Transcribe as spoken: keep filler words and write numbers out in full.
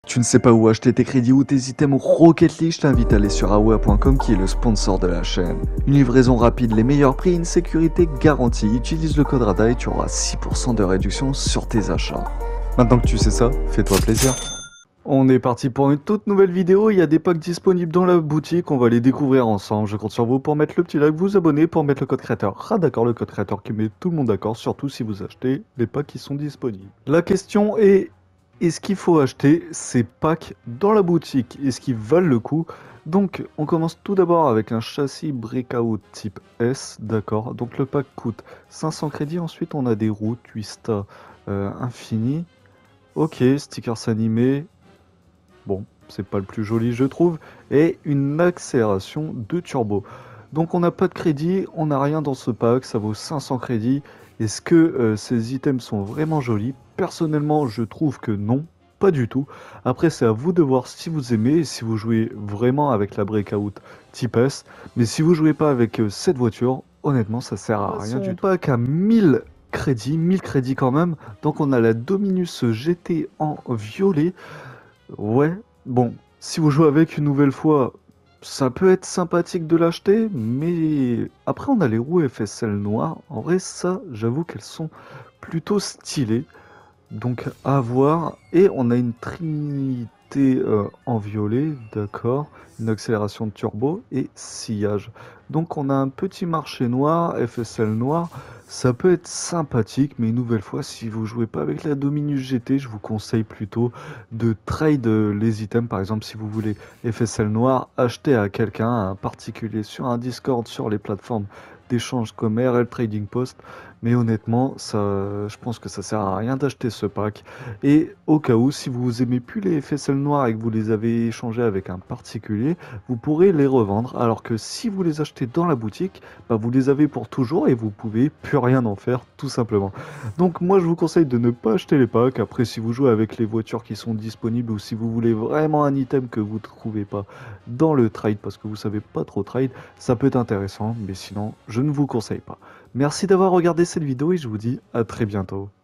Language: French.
Tu ne sais pas où acheter tes crédits ou tes items Rocket League, je t'invite à aller sur aware point com qui est le sponsor de la chaîne. Une livraison rapide, les meilleurs prix, une sécurité garantie. Utilise le code RADA et tu auras six pour cent de réduction sur tes achats. Maintenant que tu sais ça, fais-toi plaisir. On est parti pour une toute nouvelle vidéo, il y a des packs disponibles dans la boutique, on va les découvrir ensemble. Je compte sur vous pour mettre le petit like, vous abonner, pour mettre le code créateur RADACOR, le code créateur qui met tout le monde d'accord, surtout si vous achetez les packs qui sont disponibles. La question est, est-ce qu'il faut acheter ces packs dans la boutique? Est-ce qu'ils valent le coup? Donc on commence tout d'abord avec un châssis Breakout type S, d'accord. Donc le pack coûte cinq cents crédits, ensuite on a des roues Twista euh, Infini. Ok, stickers animés. Bon, c'est pas le plus joli je trouve. Et une accélération de turbo. Donc on n'a pas de crédit, on n'a rien dans ce pack, ça vaut cinq cents crédits. Est-ce que euh, ces items sont vraiment jolis? Personnellement, je trouve que non, pas du tout. Après, c'est à vous de voir si vous aimez et si vous jouez vraiment avec la Breakout type S. Mais si vous jouez pas avec euh, cette voiture, honnêtement, ça sert à rien du tout. Pack à mille crédits, mille crédits quand même. Donc on a la Dominus G T en violet. Ouais, bon, si vous jouez avec une nouvelle fois, ça peut être sympathique de l'acheter, mais après on a les roues F S L noires. En vrai, ça, j'avoue qu'elles sont plutôt stylées. Donc à voir. Et on a une trinité euh, en violet, d'accord. Une accélération de turbo et sillage. Donc on a un petit marché noir, F S L noir. Ça peut être sympathique, mais une nouvelle fois, si vous jouez pas avec la Dominus G T, je vous conseille plutôt de trade les items. Par exemple, si vous voulez F S L noir, achetez à quelqu'un, à un particulier sur un Discord, sur les plateformes d'échange comme R L Trading Post. Mais honnêtement, ça, je pense que ça sert à rien d'acheter ce pack. Et au cas où, si vous aimez plus les F S L noirs et que vous les avez échangés avec un particulier, vous pourrez les revendre. Alors que si vous les achetez dans la boutique, bah vous les avez pour toujours et vous pouvez plus rien en faire, tout simplement. Donc moi, je vous conseille de ne pas acheter les packs. Après, si vous jouez avec les voitures qui sont disponibles ou si vous voulez vraiment un item que vous ne trouvez pas dans le trade parce que vous savez pas trop trade, ça peut être intéressant. Mais sinon, je ne vous conseille pas. Merci d'avoir regardé cette vidéo et je vous dis à très bientôt.